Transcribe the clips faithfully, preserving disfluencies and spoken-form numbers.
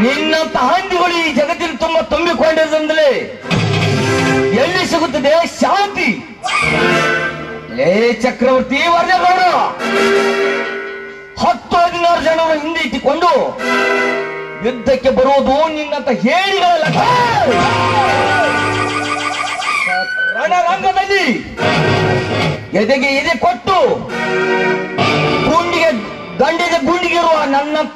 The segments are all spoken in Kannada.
ನಿನ್ನಂತ ಹಂದಿಗಳು ಈ ಜಗತ್ತಿನ ತುಂಬ ತುಂಬಿಕೊಂಡಿದ್ದಂದ್ರೆ ಎಲ್ಲಿ ಸಿಗುತ್ತದೆ ಶಾಂತಿ? ಲೇ ಚಕ್ರವರ್ತಿ ವರ್ಣಗೌಡ, ಹತ್ತು ಹದಿನಾರು ಜನರು ಹಿಂದೆ ಇಟ್ಟುಕೊಂಡು ಯುದ್ಧಕ್ಕೆ ಬರುವುದು ನಿನ್ನಂತ ಹೇಳಿಗಳಲ್ಲ. ರಣರಂಗದಲ್ಲಿ ಎದೆಗೆ ಎದೆ ಕೊಟ್ಟು ಗುಂಡಿಗೆ ಗಂಡಿಗೆ ಗುಂಡಿಗಿರುವ ನನ್ನಂತ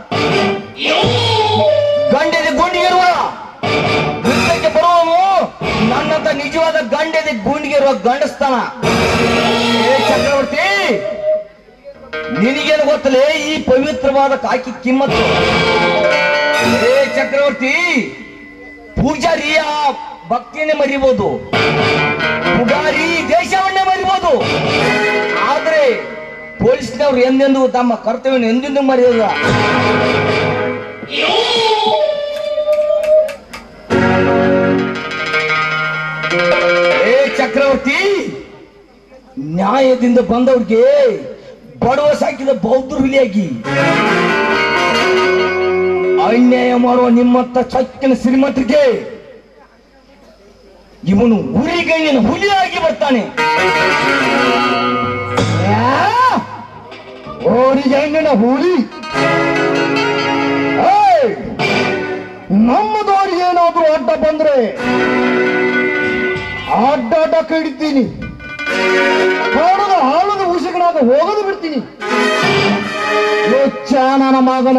ಗಂಡೆದೆ ಗುಂಡಿಗಿರುವ ಯುದ್ಧಕ್ಕೆ ಬರುವನು ನನ್ನಂತ ನಿಜವಾದ ಗಂಡೆದೆ ಗುಂಡಿಗಿರುವ ಗಂಡಸ್ತಾನ. ಚಕ್ರವರ್ತಿ, ನಿನಗೇನು ಗೊತ್ತಲೇ ಈ ಪವಿತ್ರವಾದ ಕಾಕಿ ಕಿಮ್ಮತ್ತು? ಏ ಚಕ್ರವರ್ತಿ, ಪೂಜಾರಿಯ ಭಕ್ತಿಯನ್ನೇ ಮರಿಬಹುದು, ಪುಗಾರಿ ದೇಶವನ್ನೇ ಮರಿಬಹುದು, ಆದ್ರೆ ಪೊಲೀಸ್ನವ್ರು ಎಂದೆಂದು ತಮ್ಮ ಕರ್ತವ್ಯ ಎಂದೆಂದು ಮರೆಯೋದ. ಏ ಚಕ್ರವರ್ತಿ, ನ್ಯಾಯದಿಂದ ಬಂದವ್ರಿಗೆ ಬಡವ ಸಾಕಿದ ಬೌದ್ಧರು ಹುಲಿಯಾಗಿ ಅನ್ಯಾಯ ಮಾಡುವ ನಿಮ್ಮತ್ತ ಚಕ್ಕಿನ ಶ್ರೀಮಂತರಿಗೆ ಇವನು ಹುಲಿಗೈನ ಹುಲಿಯಾಗಿ ಬರ್ತಾನೆ. ಓರಿಗೈನ ಹುಲಿ ನಮ್ಮದವ್ರಿಗೆ ಏನಾದ್ರೂ ಅಡ್ಡ ಬಂದ್ರೆ ಅಡ್ಡ ಅಡ್ಡ ಕಡಿತೀನಿ, ಕಾಡದ ಹಾಳದ ಹುಸಿಗಳಾಗ ಹೋಗದು ಬಿಡ್ತೀನಿ. ಹೆಚ್ಚ ನನ್ನ ಮಗನ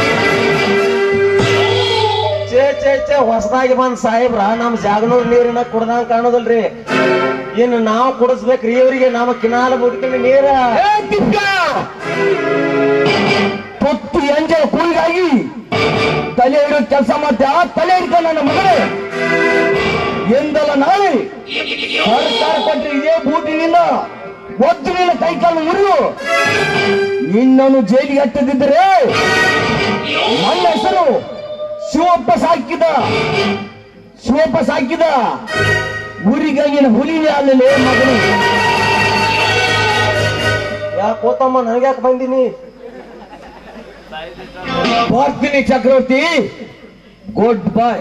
ಚೇ ಚೇ ಚೇ ಹೊಸದಾಗಿ ಬಂದ್ ಸಾಹೇಬ್ರ ನಮ್ ಜಾಗನೂರ್ ನೀರಿನ ಕುಡ್ದಂಗ ಕಾಣೋದಲ್ರಿ. ಇನ್ನು ನಾವು ಕುಡಿಸ್ಬೇಕ್ರಿ ಇವರಿಗೆ, ನಮ್ಮ ಕಿನಾಲ ಮುಡ್ಕೊಂಡು ನೀರ ತೊತ್ತು ಎಂಜ ಕೂಲಿಗಾಗಿ ತಲೆ ಇಡೋ ಕೆಲಸ ಮಾಡ್ತಾ ತಲೆ ಇಡ್ತ ನನ್ನ ಮಗನೇ. ಎಂದಲ್ಲ ನಾಳೆ ಸರ್ಕಾರ ಕೊಟ್ಟರೆ ಇದೇ ಬೂಟಿನಿಂದ ಒದ್ದು ನಿನ್ನ ಕೈಕಾಲು ಮುರಿದು ನಿನ್ನನ್ನು ಜೈಲಿಗೆ ಹತ್ತದಿದ್ದರೆ ನನ್ನ ಹೆಸರು ಶಿವಪ್ಪ ಸಾಕಿದ ಶಿವಪ್ಪ ಸಾಕಿದ ಊರಿಗಾಗಿನ ಹುಲಿನೇ ಅಲ್ಲಲೇ ಮಗನು. ಯಾಕೆ ಹೋತಮ್ಮ, ನನಗ್ಯಾಕೆ ಬಂದಿನಿ? ಬರ್ತೀನಿ ಚಕ್ರವರ್ತಿ, ಗುಡ್ ಬಾಯ್.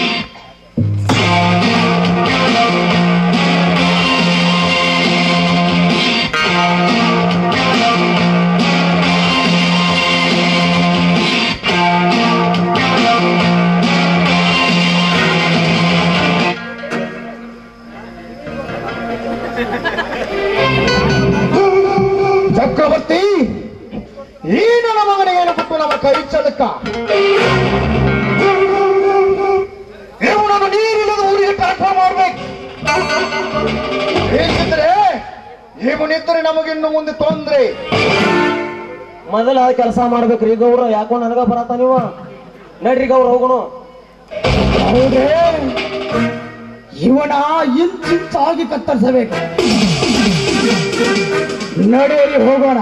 ಚಕ್ರವರ್ತಿ, ಈ ನನ್ನ ಮಗನ ಏನು ಬಿಟ್ಟು ನಮ್ಮ ಕೈ ಚಳಕ ಇವನನ್ನು ನೀರಿಲ್ಲದ ಊರಿಗೆ ಟ್ರಾನ್ಸ್ಫರ್ ಮಾಡ್ಬೇಕು. ಹೇಗಿದ್ರೆ ಇವನಿದ್ರೆ ನಮಗಿನ್ನು ಮುಂದೆ ತೊಂದ್ರೆ. ಮೊದಲ ಕೆಲಸ ಮಾಡ್ಬೇಕ್ರಿ ಗೌರ. ಯಾಕೋ ನನಗ ಬರತ್ತ ನೀವು ನಡ್ರಿ ಗೌರ, ಹೋಗೋಣ. ಹೌದೇ, ಇವನ ಇಂಚಿಂಚಾಗಿ ಕತ್ತರಿಸಬೇಕು. ನಡೆಯಲ್ಲಿ ಹೋಗೋಣ.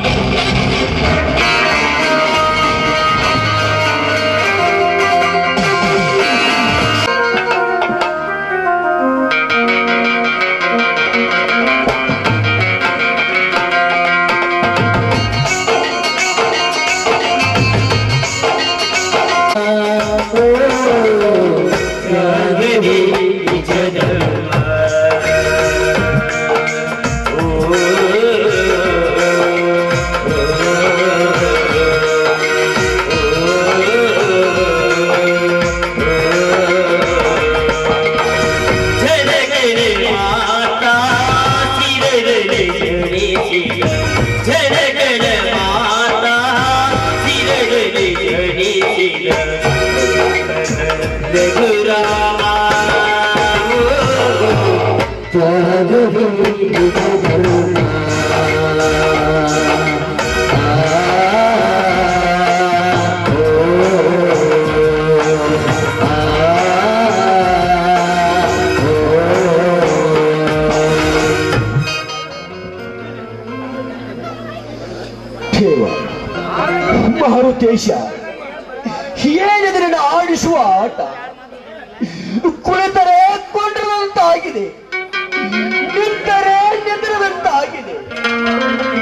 ಮಾರುತೇಶ, ಏನಿದ್ರೆ ಆಡಿಸುವ ಆಟ ಕುಳಿತರೆ ಕೊಂಡಿರುವಂತಾಗಿದೆ, ನಿಂತರೆ ನಿಂತಿರುವಂತಾಗಿದೆ.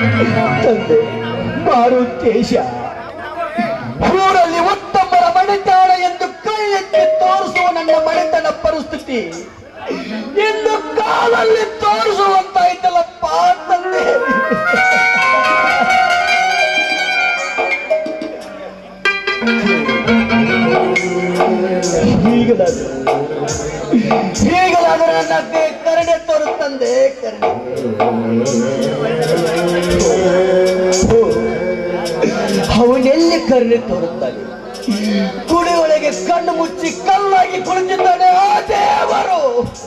ತಂದೆ ಮಾರುತೇಶ, ಊರಲ್ಲಿ ಉತ್ತಮರ ಮಣಿತ ಪರಿಸ್ಥಿತಿ ಇನ್ನು ಕಾಲಲ್ಲಿ ತೋರಿಸುವಂತಾಯ್ತಲ್ಲಪ್ಪ ತಂದೆ. ಹೀಗಲಾದ್ರೆ ಹೀಗಲಾದ್ರೆ ನನ್ನೇ ಕರುಣೆ ತೋರುತ್ತಂದೆ, ಕರುಣೆ. ಅವನೆಲ್ಲಿ ಕರುಣೆ ತೋರುತ್ತಾನೆ? ಗುಡಿಯೊಳಗೆ ಕಣ್ಣು ಮುಚ್ಚಿ ಕಲ್ಲಾಗಿ ಕುಳಿತಿದ್ದಾನೆ ಆ ದೇವರು.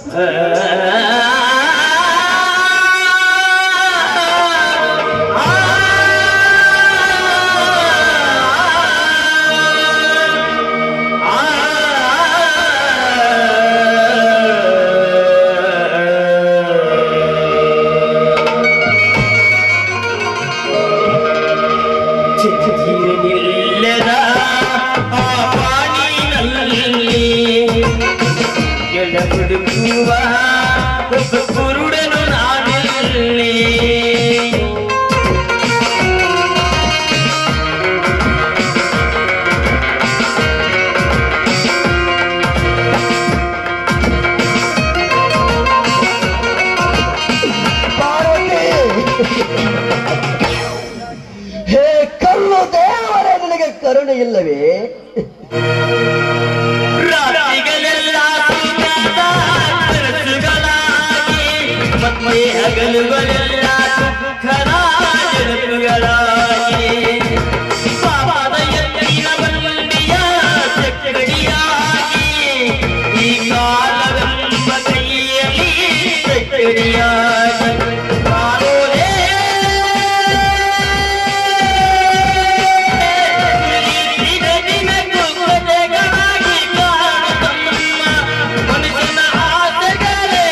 ಕುರುಡನು ನಾನಲ್ಲಿ ಹೇ ಕಲ್ಲು ದೇವರೇ, ನಿನಗೆ ಕರುಣೆ ಇಲ್ಲವೇ? ಹಗಲುಗಳೆಲ್ಲ ದುಃಖದ ಜಗತ್ತುಗಳಾಗಿ ಪಾಪದ ಎತ್ತಿನ ಬಂಡಿಯ ಚಕ್ಕಡಿಯಾಗಿ ಈ ಕಾಲವೆಂಬ ಕೈಯಲ್ಲಿ ಚಕ್ಕಡಿಯಾಗಿ ಕಾಲೋಲೆ ದಿನ ದಿನ ಕುಕ್ಕತೆಗಳಾಗಿ ಕಾಣುತ್ತಮ್ಮ ಮನುಷ್ಯನ ಆಸೆಗಳೇ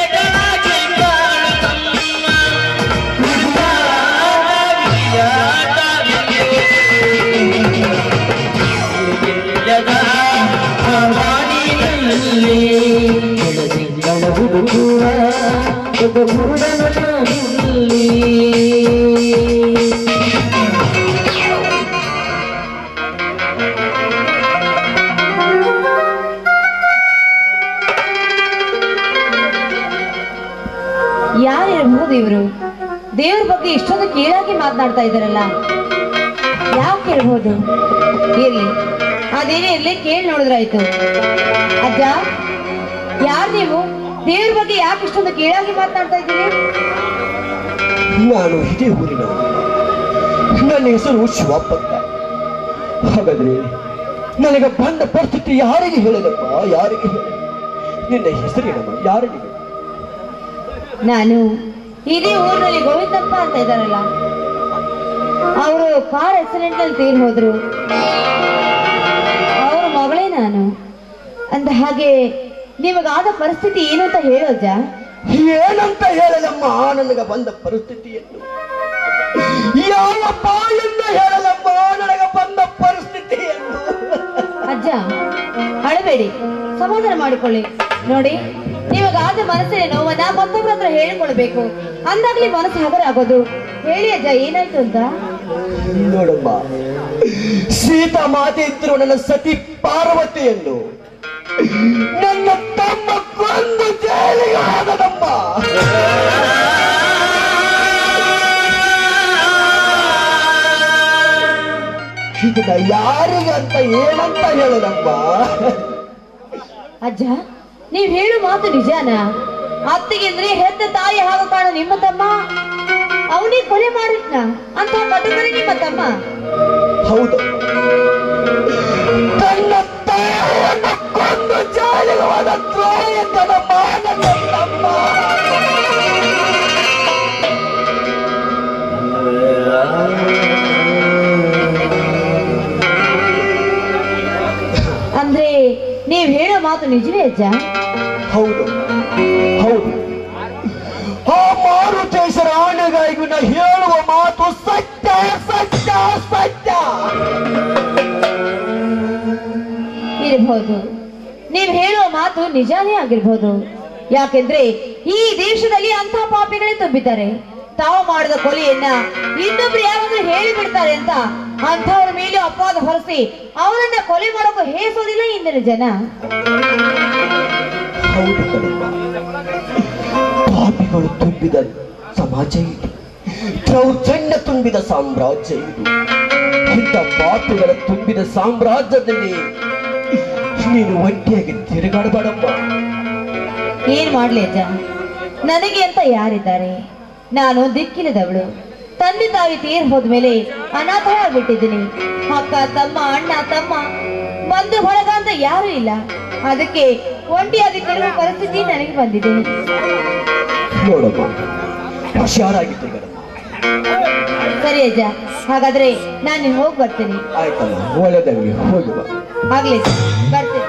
ಯಾರಿರಬಹುದು ಇವರು? ದೇವ್ರ ಬಗ್ಗೆ ಇಷ್ಟೊಂದು ಕೀಳಾಗಿ ಮಾತನಾಡ್ತಾ ಇದ್ದಾರಲ್ಲ, ಯಾಕೆ ಇರಬಹುದು? ಇರ್ಲಿ, ಅದೇನೇ ಇರ್ಲಿ, ಕೇಳಿ ನೋಡಿದ್ರಾಯ್ತು. ಅಜ್ಜ, ಯಾರು ನೀವು? ದೇವ್ರ ಬಗ್ಗೆ ಯಾಕೆ ಇಷ್ಟೊಂದು ಕೀಳಾಗಿ ಮಾತನಾಡ್ತಾ ಇದ್ದೀರಿ? ನಾನು ಇದೇ ಊರಿನ, ನನ್ನ ಹೆಸರು ಶಿವಪ್ಪಂತ. ಹಾಗಾದ್ರೆ ನನಗೆ ಬಂದ ಪರಿಸ್ಥಿತಿ ಯಾರಿಗೆ ಹೇಳದಪ್ಪ? ಯಾರಿಗೆ ಹೇಳ? ನಿನ್ನ ಹೆಸರೇನಮ್ಮ? ಯಾರಿಗೆ? ನಾನು ಇದೇ ಊರಿನಲ್ಲಿ ಗೋವಿಂದಪ್ಪ ಅಂತ ಇದ್ದಾರಲ್ಲ, ಅವರು ಕಾರ್ ಆಕ್ಸಿಡೆಂಟ್ ನಲ್ಲಿ ತೀರ್ ಹೋದ್ರು. ಅವ್ರ ಮಗಳೇ ನಾನು. ಅಂದ ಹಾಗೆ ನಿಮಗಾದ ಪರಿಸ್ಥಿತಿ ಏನು ಅಂತ ಹೇಳೋಜ? ಏನಂತ ಹೇಳಲಮ್ಮ ನನಗೆ ಬಂದ ಪರಿಸ್ಥಿತಿಯನ್ನು? ಯಾವ ಬಾಯಿಂದ ಹೇಳಲಮ್ಮ ನನಗೆ ಬಂದ ಪರಿಸ್ಥಿತಿಯನ್ನು? ಅಜ್ಜ, ಅಳಬೇಡಿ, ಸಮಾಧಾನ ಮಾಡಿಕೊಳ್ಳಿ. ನೋಡಿ, ನಿಮಗಾದ ಮನಸ್ಸಿನ ನೋವನ್ನ ಮತ್ತೊಬ್ಬರ ಹತ್ರ ಹೇಳಿಕೊಳ್ಬೇಕು, ಅಂದಾಗ್ಲಿ ಮನಸ್ಸು ಹಗರ ಆಗೋದು. ಹೇಳಿ ಅಜ್ಜ, ಏನಾಯ್ತು ಅಂತ? ನೋಡಮ್ಮ, ಸೀತಾ ಮಾತೆ ಇದ್ರು ನನ್ನ ಸತಿ ಪಾರ್ವತಿಯನ್ನು ನನ್ನ ತಮ್ಮ ಕೊಂದು ಜೈಲಿಗೆ ಹೋದನಮ್ಮ. ಇದನ್ನ ಯಾರಿಗಂತ ಏನಂತ ಹೇಳದಮ್ಮ? ಅಜ್ಜ, ನೀವ್ ಹೇಳು ಮಾತು ನಿಜಾನ? ಅತ್ತಿಗೆಂದ್ರೆ ಹೆತ್ತ ತಾಯಿ ಹಾಗೂ ಕಾಣು ನಿಮ್ಮ ತಮ್ಮ ಅವನಿಗೆ ಕೊಲೆ ಮಾಡಿದ್ನ ಅಂತ ಕಟುಕರಿ ನಿಮ್ಮ ತಮ್ಮ? ಹೌದು, ತನ್ನ ತಾಯಿಯನ್ನು ಕೊಂದು ಜೈಲಿಗೆ ಹೋದ ದ್ರೋಹಿತನ ಮಾನವ ತಮ್ಮ. ಅಂದ್ರೆ ನೀವ್ ಹೇಳೋ ಮಾತು ನಿಜವೇ ಅಜ್ಜ? ಹೌದು ಹೌದು, ಆ ಮಾರುತೇಶ್ವರ ಆಣೆಗಾಯಿಗೂ ನಾ ಹೇಳುವ ಮಾತು ಸತ್ಯ ಸತ್ಯ ಸತ್ಯ. ಇರಬಹುದು, ನೀವ್ ಹೇಳೋ ಮಾತು ನಿಜಾನೇ ಆಗಿರ್ಬೋದು. ಯಾಕೆಂದ್ರೆ ಈ ದೇಶದಲ್ಲಿ ಅಂತ ಪಾಪಿಗಳೇ ತುಂಬಿದ್ದಾರೆ. ತಾವು ಮಾಡಿದ ಕೊಲೆಯನ್ನ ಇನ್ನೊಬ್ರು ಯಾರಾದ್ರೂ ಹೇಳಿ ಬಿಡ್ತಾರೆ ಅಂತ ಅಂಥವ್ರ ಮೇಲೆ ಅಪವಾದ ಹೊರಿಸಿ ಅವರನ್ನ ಕೊಲೆ ಮಾಡೋಕೆ ಹೇಸೋದಿಲ್ಲ ಇಂದಿನ ಜನ. ಹೌದು ಕಣಮ್ಮ, ಪಾಪಿಗಳು ತುಂಬಿದ ಸಮಾಜ ಇದು, ದೌರ್ಜನ್ಯ ತುಂಬಿದ ಸಾಮ್ರಾಜ್ಯ ಇದು. ಇಂಥ ಪಾಪಿಗಳ ತುಂಬಿದ ಸಾಮ್ರಾಜ್ಯದಲ್ಲಿ ನೀನು ಒಂಟಿಯಾಗಿ ತಿರುಗಾಡಬೇಡಮ್ಮ. ಏನ್ ಮಾಡ್ಲಿ ಅಜ್ಜ, ನನಗೆ ಅಂತ ಯಾರಿದ್ದಾರೆ? ನಾನು ದಿಕ್ಕಿಲ್ಲದವಳು. ತಂದೆ ತಾಯಿ ತೀರ್ ಹೋದ್ಮೇಲೆ ಅನಾಥರಾಗ್ಬಿಟ್ಟಿದ್ದೀನಿ. ಅಕ್ಕ ತಮ್ಮ ಅಣ್ಣ ತಮ್ಮ ಬಂಧು ಬಳಗ ಅಂತ ಯಾರು ಇಲ್ಲ. ಅದಕ್ಕೆ ಒಂಟಿಯಾಗಿ ತಿರುಗೋ ಪರಿಸ್ಥಿತಿ ನನಗೆ ಬಂದಿದೆ. ನೋಡಮ್ಮ, ಹುಷಾರಾಗಿ ತಿರುಗಡಮ್ಮ. ಸರಿ ಅಜ್ಜ, ಹಾಗಾದ್ರೆ ನಾನು ಹೋಗಿ ಬರ್ತೀನಿ. ಆಯ್ತಮ್ಮ, ಒಳ್ಳೆದಾಗಲಿ, ಹೋಗಿ ಬಾ. ಆಗ್ಲಿ ಅಜ್ಜ, ಬರ್ತೀನಿ.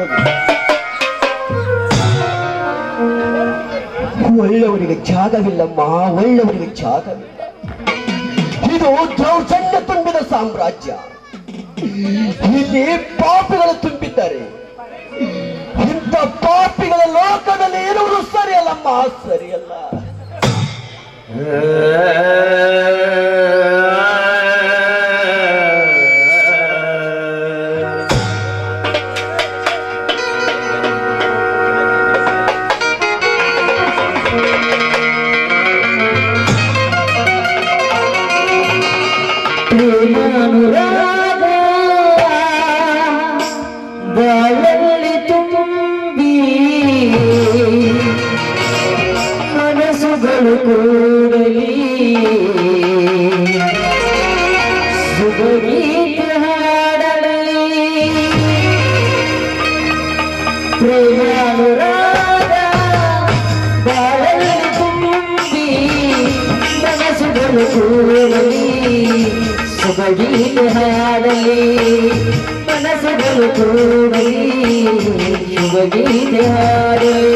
ಒಳ್ಳೆಯವರಿಗೆ ಜಾಗವಿಲ್ಲಮ್ಮ, ಒಳ್ಳೆಯವರಿಗೆ ಜಾಗವಿಲ್ಲ. ಇದು ದೌರ್ಜನ್ಯ ತುಂಬಿದ ಸಾಮ್ರಾಜ್ಯ. ಇಲ್ಲಿ ಪಾಪಿಗಳು ತುಂಬಿದ್ದಾರೆ. ಇಂಥ ಪಾಪಿಗಳ ಲೋಕದಲ್ಲಿ ಇರುವುದು ಸರಿಯಲ್ಲಮ್ಮ, ಸರಿಯಲ್ಲ. ಅನುರಾಗ ಬಾಳಲ್ಲಿ ತುಂಬಿ ಮನಸ್ಸುಗಳು ಕೂಡಲಿ ಸುಗೀತ ಹಾಡಲಿ ಪ್ರೇಮಾನುರಾಗ ಬಾಳಲ್ಲಿ ತುಂಬಿ ಮನಸ್ಸುಗಳು ಕೂಡಲಿ ಸುಗೀತ ಹಾಡಲಿ ಮನಸ್ಸುಗಳು ಕೂಡಲಿ ಸುಗೀತ ಹಾಡಲಿ.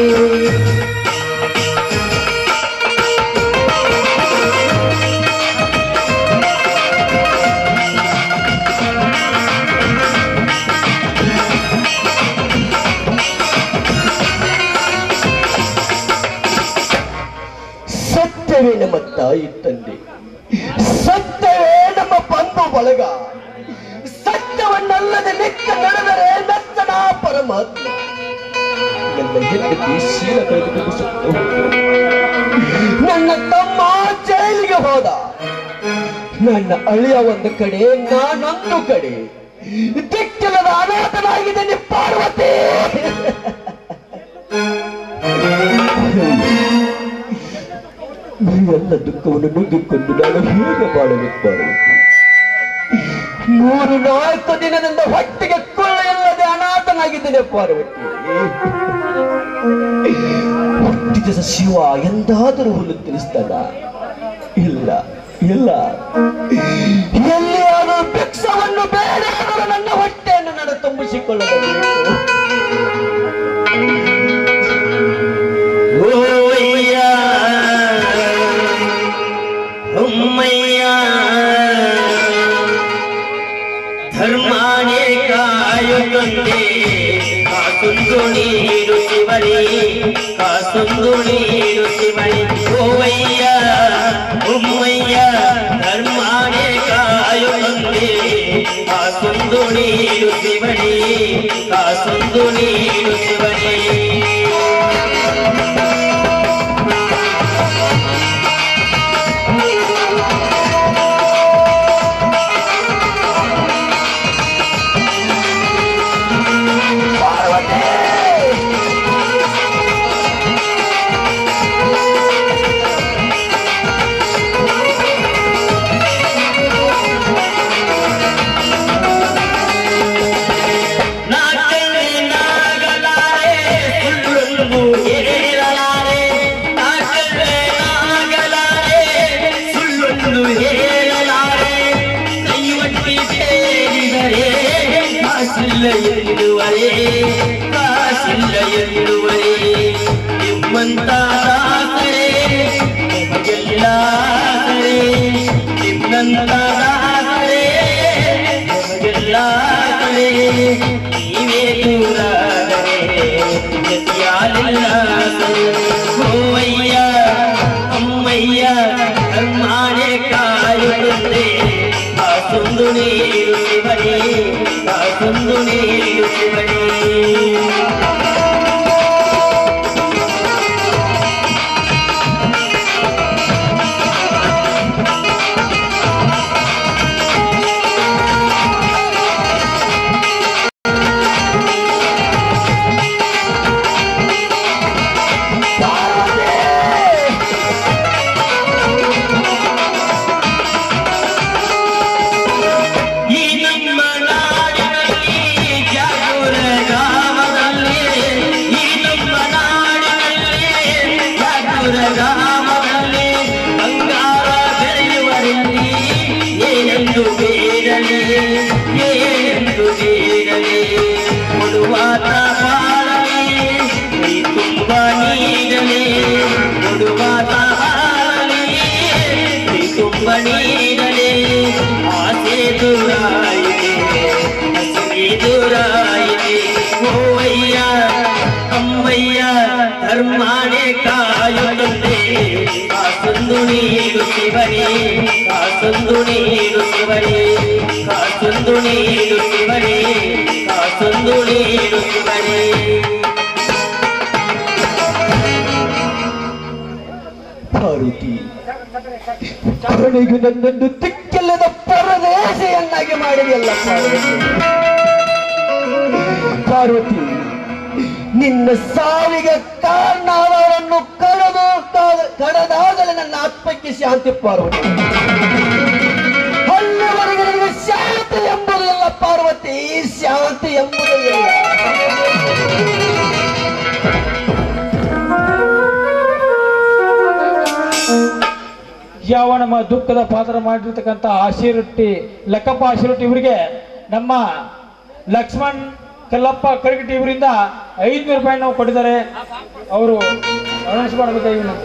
ಸತ್ಯವೇ ನಮ್ಮ ತಾಯಿ ತಂದೆ, ಸತ್ಯವೇ ನಮ್ಮ ಬಂಧು ಬಳಗ. ಸತ್ಯವನ್ನಲ್ಲದೆ ನಿತ್ಯ ನಡೆದರೆ ನರ್ತನ ಪರಮಾತ್ಮ. ನನ್ನ ಹೆಂಡತಿ ಶೀಲ ಕಳೆದುಕೊಂಡು ಸತ್ತು ಹೋದ. ನನ್ನ ತಮ್ಮ ಜೈಲಿಗೆ ಹೋದ. ನನ್ನ ಅಳಿಯ ಒಂದು ಕಡೆ, ನಾನೊಂದು ಕಡೆ. ದಿಕ್ಕಿಲ್ಲದ ಅನಾಥನಾಗಿದ್ದೇನೆ ಪಾರ್ವತಿ. ಎಲ್ಲ ದುಃಖವನ್ನು ನುಗ್ಗಿಕೊಂಡು ನಾನು ಹೇಗೆ ಮಾಡಬೇಕು ಪಾರ್ವತಿ? ಮೂರು ನಾಲ್ಕು ದಿನದಿಂದ ಹೊಟ್ಟೆಗೆ ಕೊಳ್ಳ ಇಲ್ಲದೆ ಅನಾಥನಾಗಿದ್ದೇನೆ ಪಾರ್ವತಿ. ಹುಟ್ಟಿದ ಶಿವ ಎಂದಾದರೂ ಹುಲ್ಲು ತಿಳಿಸ್ತಾನ? ಇಲ್ಲ ಇಲ್ಲ. ಎಲ್ಲಿಯಾದರೂ ಭಿಕ್ಷವನ್ನು ಬೇಡಾದರೂ ನನ್ನ ಹೊಟ್ಟೆಯನ್ನು ನಾನು ತುಂಬಿಸಿಕೊಳ್ಳಬೇಕು. ಧರ್ಮಾನೇ ಕಾಯುತ್ತಂತೆ ಕಾಸೊಂದು ನೀರು ಶಿವರಿ, ಕಾಸೊಂದು ನೀರು ಶಿವರಿ. ಓವಯ್ಯ ಒಮ್ಮಯ್ಯ ಧರ್ಮಾನೇ ಕಾಯುತ್ತಂತೆ ಕಾಸೊಂದು ನೀರು ಶಿವರಿ, ಕಾಸೊಂದು ನೀರು ಶಿವರಿ. ಎನ್ನುವರೇ ಕಾಸಿಲ್ಲ ಎನ್ನುವರೇ ನಿಮ್ಮಂತಾದರೆ ನಿಮಗೆಲ್ಲ ಕರೆ, ನಿಮ್ಮಂತಾದರೆ ನಿಮಗೆಲ್ಲ ಕರೆ. ನೀವೇ ದೂರಾದರೆ ಜೊತೆಯಾಲಿಲ್ಲ ಸರಿ. ಓವಯ್ಯ ಅಮ್ಮಯ್ಯ ಧರ್ಮಾನೇ ಕಾಯುತ್ತದೆ ಕಾಸೊಂದು ನೀರು ಶಿವರಿ, ಕಾಸೊಂದು ನೀರು ಶಿವರಿ. ನೀಡಲಿ ಕೊಡುವಾತ ಬಾಳಲಿ ಕೈ ತುಂಬ ನೀಡಲಿ ಕೊಡುವಾತ ಬಾಳಲಿ ಕೈ ತುಂಬ ನೀಡಲಿ ಆಸೆ ದೂರಾಯಿದೆ ಹಸಿವೆ ದೂರಾಯಿದೆ ಓವಯ್ಯ ಅಮ್ಮಯ್ಯ ಧರ್ಮಾನೇ ಕಾಯುತ್ತದೆ ಕಾಸೊಂದು ನೀಡುತ್ತಿವರೇ ಕಾಸೊಂದು ನೀಡುತ್ತಿವರೇ ಕಾಸೊಂದು ನೀಡುತ್ತಿವರೇ ಕಾಸೊಂದು ನೀಡುತ್ತಿವರೇ ಪಾರ್ವತಿ ಕರುಣಿಗೂ ನನ್ನನ್ನು ದಿಕ್ಕಿಲ್ಲದ ಪರದೇಶೆಯನ್ನಾಗಿ ಮಾಡಿದೆಯಲ್ಲ ಪಾರ್ವತಿ ಪಾರ್ವತಿ ನಿನ್ನ ಸಾವಿಗೆ ಕಾರಣವರನ್ನು ಕಳೆದು ಕಳೆದಾಗಲೇ ನನ್ನ ಆತ್ಮಕ್ಕೆ ಶಾಂತಿ ಪಾರ್ವತಿ ಅಲ್ಲಿವರೆಗೆ ನನಗೆ ಶಾಂತಿ ಎಂಬುದು ಇಲ್ಲ ಪಾರ್ವತಿ ಶಾಂತಿ ಎಂಬುದು ಇಲ್ಲ ಯಾವ ನಮ್ಮ ದುಃಖದ ಪಾತ್ರ ಮಾಡಿರ್ತಕ್ಕಂಥ ಆಶೀರೊಟ್ಟಿ ಲೆಕ್ಕಪ್ಪ ಆಶೀರೊಟ್ಟಿ ಇವರಿಗೆ ನಮ್ಮ ಲಕ್ಷ್ಮಣ್ ಕಲ್ಲಪ್ಪ ಕರಿಗಟ್ಟಿ ಇವರಿಂದ ಐದುನೂರು ರೂಪಾಯಿ ನಾವು ಕೊಟ್ಟಿದ್ದಾರೆ ಅವರು ಅನೌನ್ಸ್ ಮಾಡಬೇಕಾಗಿ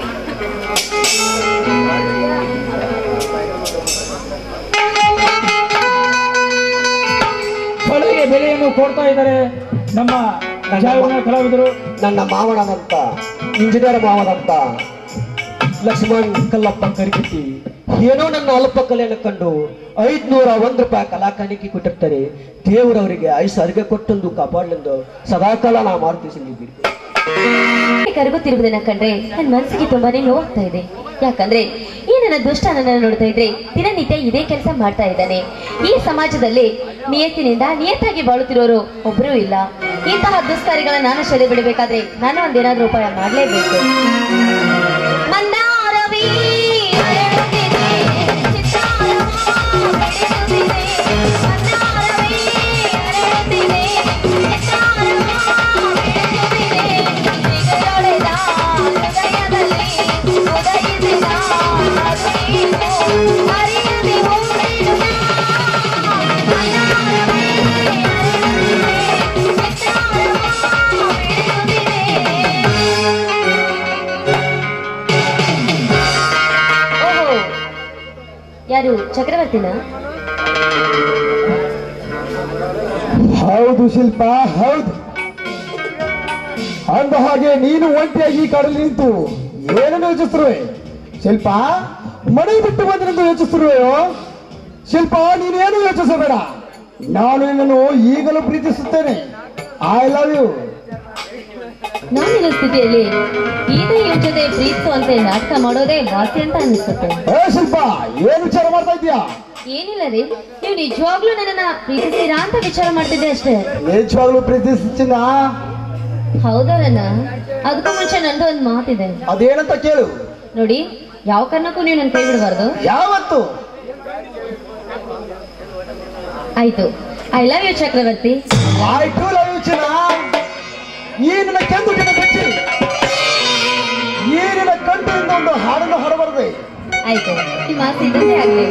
ಹೊಳೆಗೆ ಬೆಲೆಯನ್ನು ಕೊಡ್ತಾ ಇದ್ದಾರೆ ನಮ್ಮ ಕಲಾವಿದರು. ನನ್ನ ಮಾವನದಂತ ಇಂಜಿನಿಯರ್ ಮಾವನಂತ ಲಕ್ಷ್ಮಣ್ ಕಲ್ಲಪ್ಪ ಕರಿಗಟ್ಟಿ ಏನೋ ನನ್ನ ಅಲ್ಪ ಕಲೆಯನ್ನು ಕಂಡು ಐದ್ನೂರ ಒಂದ್ ರೂಪಾಯಿ ಕಲಾ ಕಾಣಿಕೆ ಕೊಟ್ಟಿರ್ತಾರೆ. ದೇವರವರಿಗೆ ಆಯುಷ್ ಅರ್ಗೆ ಕೊಟ್ಟೊಂದು ಕಾಪಾಡಲೆಂದು ಸದಾಕಾಲ ನಾ ಮಾಡ್ತಿದ್ದೀವಿ. ಕರಗುತ್ತಿರುವುದನ್ನ ಕಂಡ್ರೆ ನನ್ನ ಮನಸ್ಸಿಗೆ ತುಂಬಾನೇ ನೋವಾಗ್ತಾ ಇದೆ. ಯಾಕಂದ್ರೆ ಈ ನನ್ನ ದುಷ್ಟ ನನ್ನನ್ನು ನೋಡ್ತಾ ಇದ್ರೆ ದಿನನಿತ್ಯ ಇದೇ ಕೆಲಸ ಮಾಡ್ತಾ ಇದ್ದಾನೆ. ಈ ಸಮಾಜದಲ್ಲಿ ನಿಯತ್ತಿನಿಂದ ನಿಯತ್ತಾಗಿ ಬಾಳುತ್ತಿರೋರು ಒಬ್ಬರೂ ಇಲ್ಲ. ಇಂತಹ ದುಷ್ಕಾರಿಗಳನ್ನ ನಾನು ಸೆರೆ ಬಿಡಬೇಕಾದ್ರೆ ನಾನು ಒಂದೇನಾದ್ರೂ ಉಪಾಯ ಮಾಡಲೇಬೇಕು. ಯಾರು ಚಕ್ರವರ್ತಿನ? ಹೌದು ಶಿಲ್ಪ, ಹೌದು. ಅಂದ ಹಾಗೆ ನೀನು ಒಂಟಿಯಾಗಿ ಈ ಕಾಡಲ್ಲಿ ನಿಂತು ಏನನ್ನು ಯೋಚಿಸ್ತಿರುವೆ? ಶಿಲ್ಪ, ಮನೆ ಬಿಟ್ಟು ಬಂದಿರಂದು ಯೋಚಿಸ್ತಿರುವೆಯೋ? ಶಿಲ್ಪ, ನೀನೇನು ಯೋಚಿಸಬೇಡ. ನಾನು ನಿನ್ನನ್ನು ಈಗಲೂ ಪ್ರೀತಿಸುತ್ತೇನೆ. I love you. ನಾನಿನ ಸ್ಥಿತಿಯಲ್ಲಿ ಈಗ ಇವ್ರ ಜೊತೆ ಪ್ರೀತಿಸುವಂತೆ ನಾಟಕ ಮಾಡೋದೇ ವಾಸಿ ಅಂತ ಅನಿಸುತ್ತೆ. ಶಿಲ್ಪ, ಏನ್ ವಿಚಾರ ಮಾಡ್ತಾ ಇದ್ಯಾ? ಏನಿಲ್ಲ ರೀ, ನೀವು ನಿಜವಾಗ್ಲೂ ನನ್ನನ್ನ ಪ್ರೀತಿಸ್ತೀರಾ ಅಂತ ವಿಚಾರ ಮಾಡ್ತಿದ್ದೆ ಅಷ್ಟೇ. ನಿಜವಾಗ್ಲೂ ಪ್ರೀತಿಸ್ತೀನ? ಹೌದಲ್ಲ, ಅದಕ್ಕೂ ಮುಂಚೆ ನಂದು ಒಂದ್ ಮಾತಿದೆ. ಅದೇನಂತ ಕೇಳು. ನೋಡಿ, ಯಾವ ಕಾರಣಕ್ಕೂ ನೀವು ನನ್ ಕೈ ಬಿಡಬಾರ್ದು. ಯಾವತ್ತು? ಆಯ್ತು, I love you Chakravarthi. I too love you ಚಿನ್ನ. ಈ ನಿನ್ನ ಕೆಂದುಟಿನ ಬೆಚ್ಚಿ, ಈ ನಿನ್ನ ಕಂಠದಿಂದ ಒಂದು ಹಾಡನ್ನು ಹೊರಬರದೆ. ಆಯ್ತು, ನಿಮ್ಮ ಆಸೆ ಇದ್ದಂತೆ ಆಗ್ಲಿ.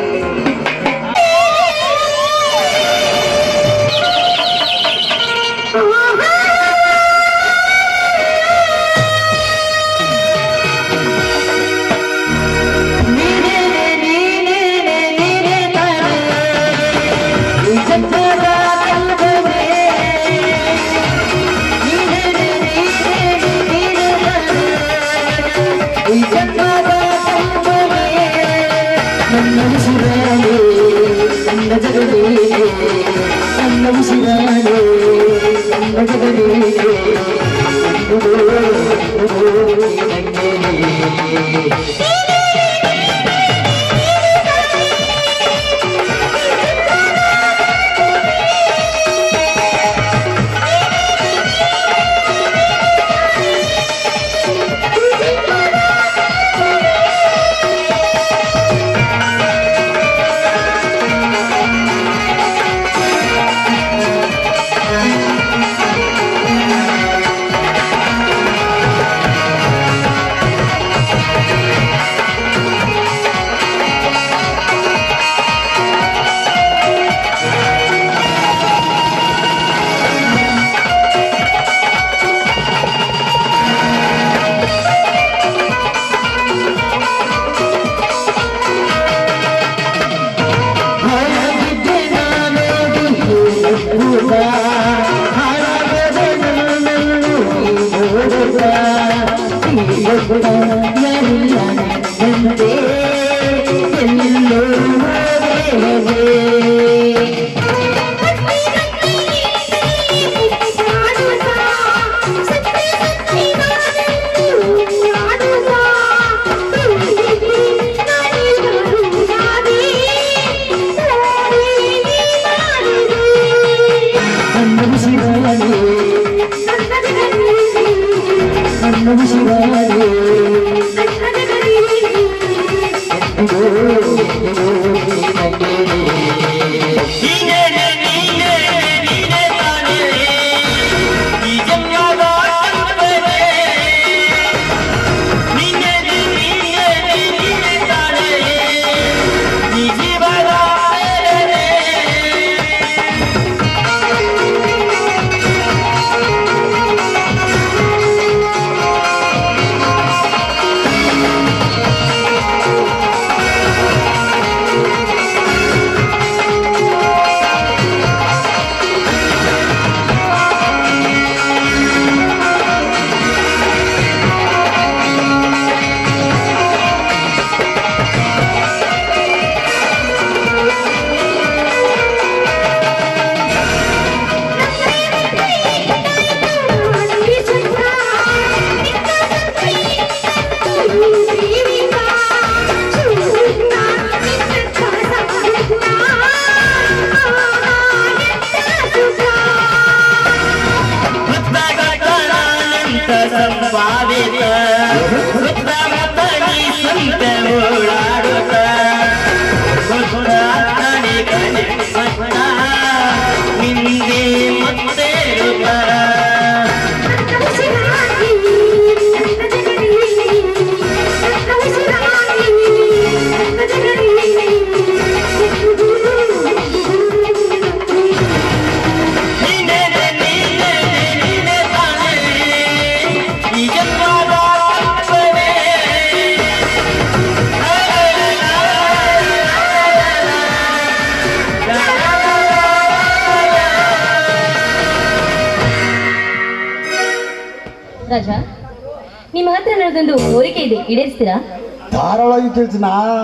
ರಾಜ, ನಿಮ್ಮ ಹತ್ರ ನನ್ನದೊಂದು ಕೋರಿಕೆ ಇದೆ, ಈಡೇರಿಸ್ತೀರಾ? ಧಾರಾಳವಾಗಿ ತಿಳಿಸಿನ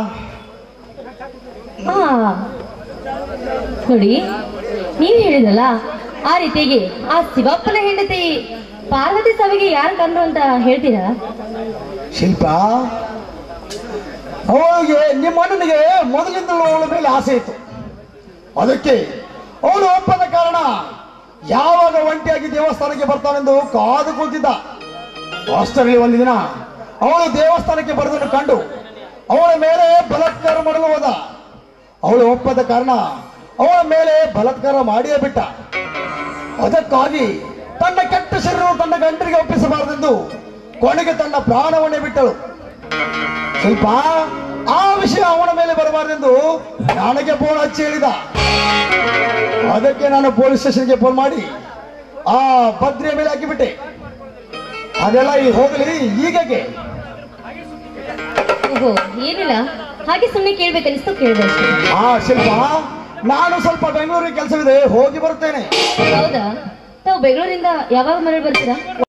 ಹಾ ನೋಡಿ, ನೀವು ಹೇಳಿದ್ರಲ್ಲ ಆ ರೀತಿಯಾಗಿ ಆ ಶಿವಪ್ಪನ ಹೆಂಡತಿ ಪಾರ್ವತಿ ಸಭೆಗೆ ಯಾರು ಕಂಡ್ರು ಅಂತ ಹೇಳ್ತೀರಾ? ಶಿಲ್ಪ, ಅವಳಿಗೆ ನಿಮ್ಮ ಅಣ್ಣನಿಗೆ ಮೊದಲಿಂದಲೂ ಅವಳ ಮೇಲೆ ಆಸೆ ಇತ್ತು. ಅದಕ್ಕೆ ಅವಳು ಒಪ್ಪದ ಕಾರಣ ಯಾವಾಗ ಒಂಟಿಯಾಗಿ ದೇವಸ್ಥಾನಕ್ಕೆ ಬರ್ತಾನೆಂದು ಕಾದು ಕೂತಿದ್ದ. ಅಷ್ಟರಲ್ಲಿ ಒಂದು ದಿನ ಅವಳು ದೇವಸ್ಥಾನಕ್ಕೆ ಬರೋದನ್ನು ಕಂಡು ಅವಳ ಮೇಲೆ ಬಲಾತ್ಕಾರ ಮಾಡಲು ಹೋದ. ಅವಳು ಒಪ್ಪದ ಕಾರಣ ಅವಳ ಮೇಲೆ ಬಲಾತ್ಕಾರ ಮಾಡಿಯೇ ಬಿಟ್ಟ. ಅದಕ್ಕಾಗಿ ತನ್ನ ಕೆಟ್ಟ ಶರೀರವನ್ನು ತನ್ನ ಗಂಡನಿಗೆ ಒಪ್ಪಿಸಬಾರದೆಂದು ಕೊನೆಗೆ ತನ್ನ ಪ್ರಾಣವನ್ನೇ ಬಿಟ್ಟಳು. ಸ್ವಲ್ಪ ಆ ವಿಷಯ ಅವನ ಮೇಲೆ ಬರಬಾರದೆಂದು ನನಗೆ ಫೋನ್ ಹಚ್ಚಿ ಹೇಳಿದ. ಅದಕ್ಕೆ ನಾನು ಪೊಲೀಸ್ ಸ್ಟೇಷನ್ಗೆ ಫೋನ್ ಮಾಡಿ ಆ ಭದ್ರೆಯ ಮೇಲೆ ಹಾಕಿಬಿಟ್ಟೆ. ಅದೆಲ್ಲ ಈ ಹೋಗಲಿ, ಹೀಗೆ ಓಹೋ, ಏನಿಲ್ಲ, ಹಾಗೆ ಸುಮ್ಮನೆ ಕೇಳ್ಬೇಕನ್ನಿಸ್ತು, ಕೇಳಿದೆ. ಆ ಶಿಲ್ಪ, ನಾನು ಸ್ವಲ್ಪ ಬೆಂಗಳೂರಿಗೆ ಕೆಲಸವಿದೆ, ಹೋಗಿ ಬರುತ್ತೇನೆ. ಹೌದಾ? ತಾವು ಬೆಂಗಳೂರಿಂದ ಯಾವಾಗ ಮರಳಿ ಬರ್ತೀರಾ?